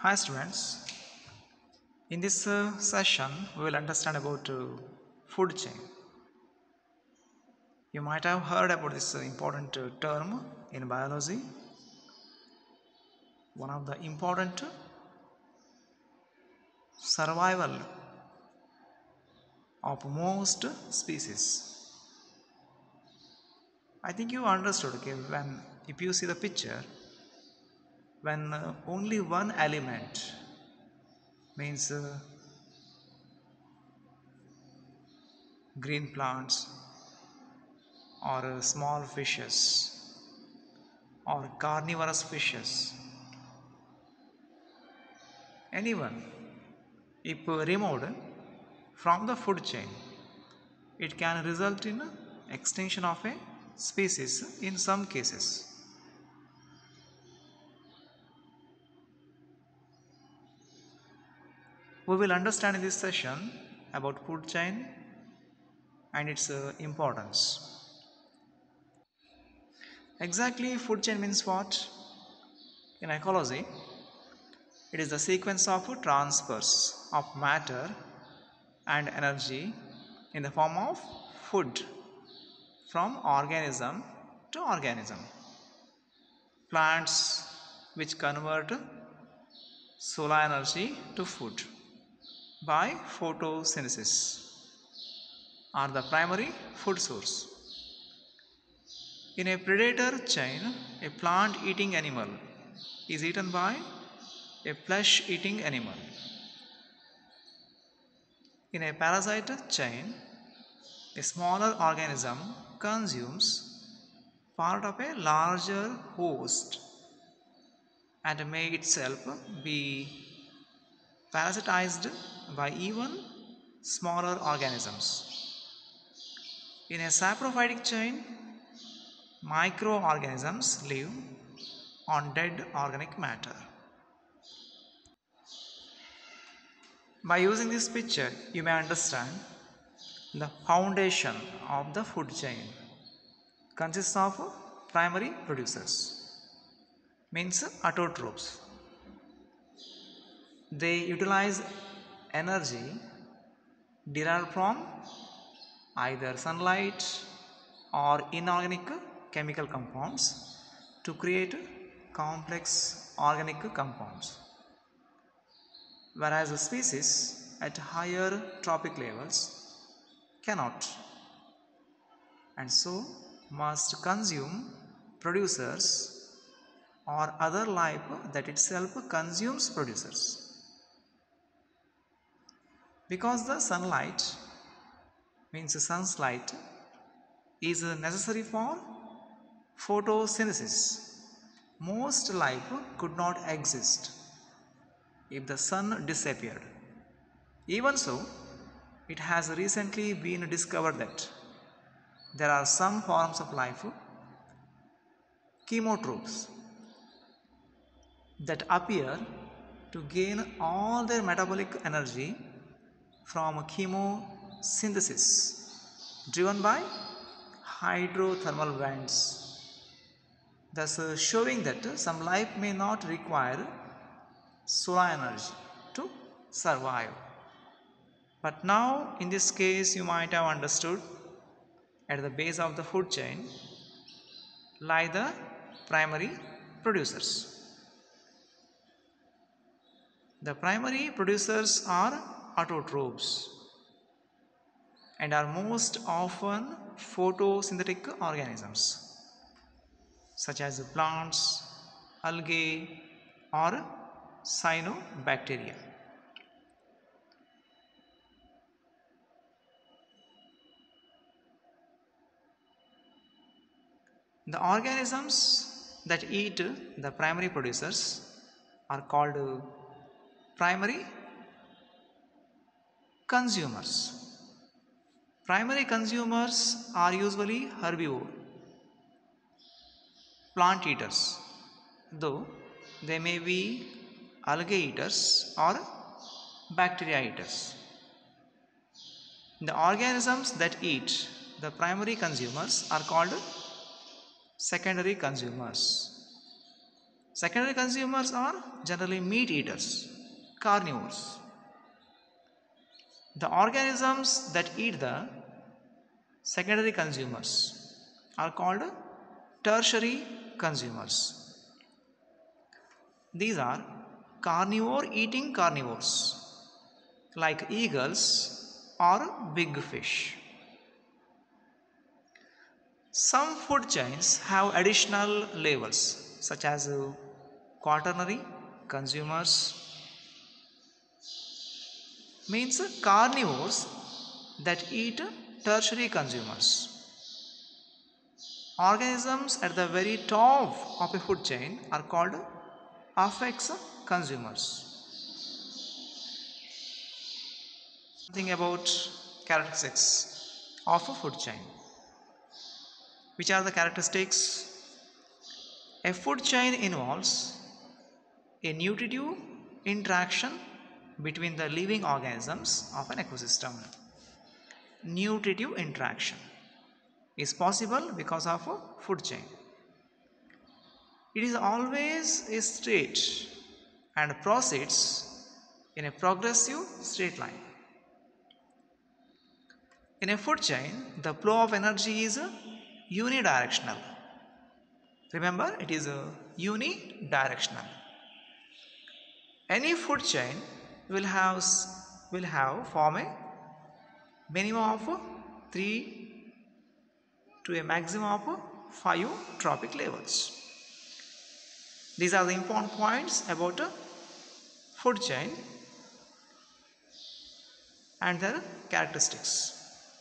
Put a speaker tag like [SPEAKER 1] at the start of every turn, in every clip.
[SPEAKER 1] Hi students, in this session we will understand about food chain. You might have heard about this important term in biology. One of the important survival of most species. I think you understood, okay, when if you see the picture, when only one element means green plants or small fishes or carnivorous fishes, anyone, if removed from the food chain, it can result in extinction of a species in some cases. We will understand in this session about food chain and its importance. Exactly, food chain means what? In ecology, it is the sequence of transfers of matter and energy in the form of food from organism to organism. Plants which convert solar energy to food by photosynthesis are the primary food source. In a predator chain, a plant eating animal is eaten by a flesh eating animal. In a parasite chain, a smaller organism consumes part of a larger host and may itself be parasitized by even smaller organisms. In a saprophytic chain, microorganisms live on dead organic matter. By using this picture, you may understand the foundation of the food chain consists of primary producers, means autotrophs. They utilize energy derived from either sunlight or inorganic chemical compounds to create complex organic compounds, whereas a species at higher trophic levels cannot and so must consume producers or other life that itself consumes producers. Because the sunlight means sun's light is necessary for photosynthesis, most life could not exist if the sun disappeared. Even so, it has recently been discovered that there are some forms of life, chemotrophs, that appear to gain all their metabolic energy from chemosynthesis driven by hydrothermal vents, thus showing that some life may not require solar energy to survive. But now in this case you might have understood at the base of the food chain lie the primary producers. The primary producers are autotrophs and are most often photosynthetic organisms such as plants, algae or cyanobacteria. The organisms that eat the primary producers are called primary consumers. Primary consumers are usually herbivore, plant eaters, though they may be algae eaters or bacteria eaters. The organisms that eat the primary consumers are called secondary consumers. Secondary consumers are generally meat eaters, carnivores. The organisms that eat the secondary consumers are called tertiary consumers. These are carnivore eating carnivores like eagles or big fish. Some food chains have additional levels such as quaternary consumers, means carnivores that eat tertiary consumers. Organisms at the very top of a food chain are called apex consumers. Something about characteristics of a food chain. Which are the characteristics? A food chain involves a nutritive interaction between the living organisms of an ecosystem. Nutritive interaction is possible because of a food chain. It is always a state and proceeds in a progressive straight line. In a food chain, the flow of energy is unidirectional. Remember, it is unidirectional. Any food chain will have form a minimum of 3 to a maximum of 5 trophic levels. These are the important points about a food chain and their characteristics.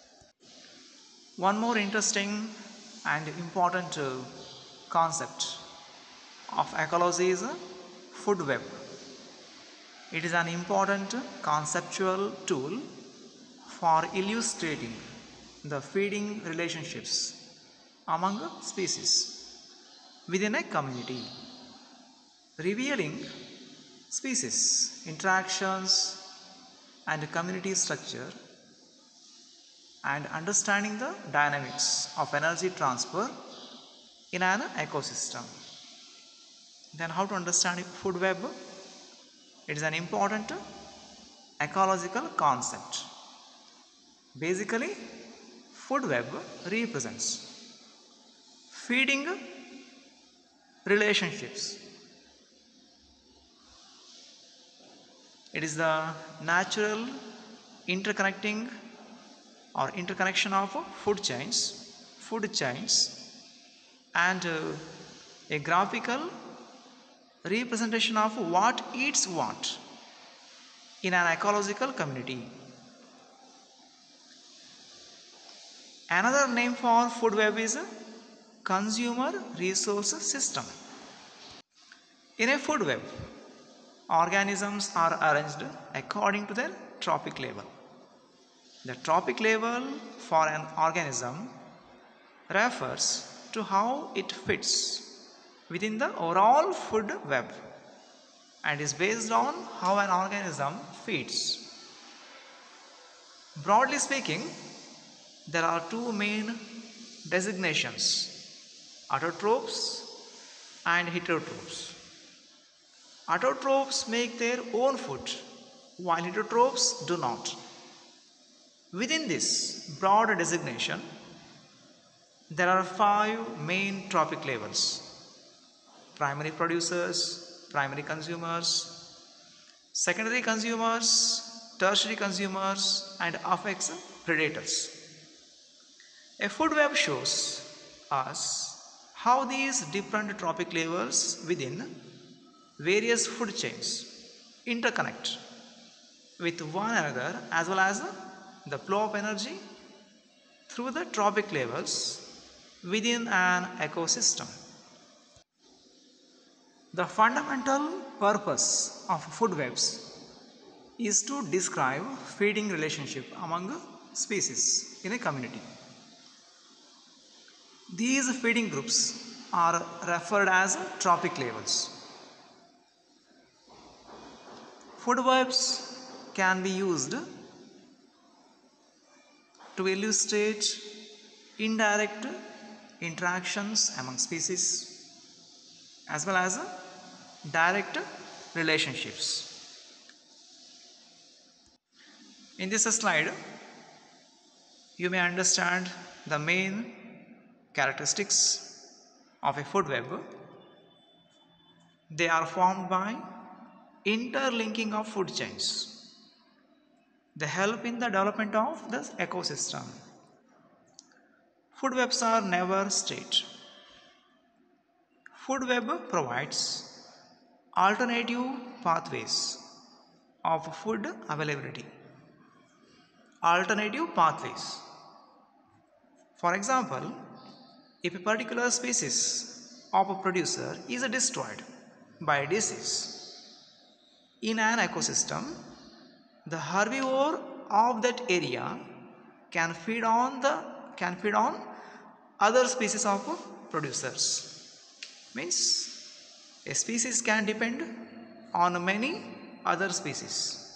[SPEAKER 1] One more interesting and important concept of ecology is food web. It is an important conceptual tool for illustrating the feeding relationships among species within a community, revealing species interactions and community structure, and understanding the dynamics of energy transfer in an ecosystem. Then how to understand food web? It is an important ecological concept. Basically, food web represents feeding relationships. It is the natural interconnecting or interconnection of food chains, and a graphical representation of what eats what in an ecological community. Another name for food web is consumer resource system. In a food web, organisms are arranged according to their trophic level. The trophic level for an organism refers to how it fits within the overall food web and is based on how an organism feeds. Broadly speaking, there are two main designations: autotrophs and heterotrophs. Autotrophs make their own food while heterotrophs do not. Within this broad designation, there are 5 main trophic levels: primary producers, primary consumers, secondary consumers, tertiary consumers, and apex predators. A food web shows us how these different trophic levels within various food chains interconnect with one another, as well as the flow of energy through the trophic levels within an ecosystem. The fundamental purpose of food webs is to describe feeding relationship among species in a community. These feeding groups are referred as trophic levels. Food webs can be used to illustrate indirect interactions among species, as well as direct relationships. In this slide, you may understand the main characteristics of a food web. They are formed by interlinking of food chains. They help in the development of the ecosystem. Food webs are never straight. Food web provides alternative pathways of food availability. Alternative pathways. For example, if a particular species of a producer is destroyed by a disease in an ecosystem, the herbivore of that area can feed on other species of producers. Means a species can depend on many other species.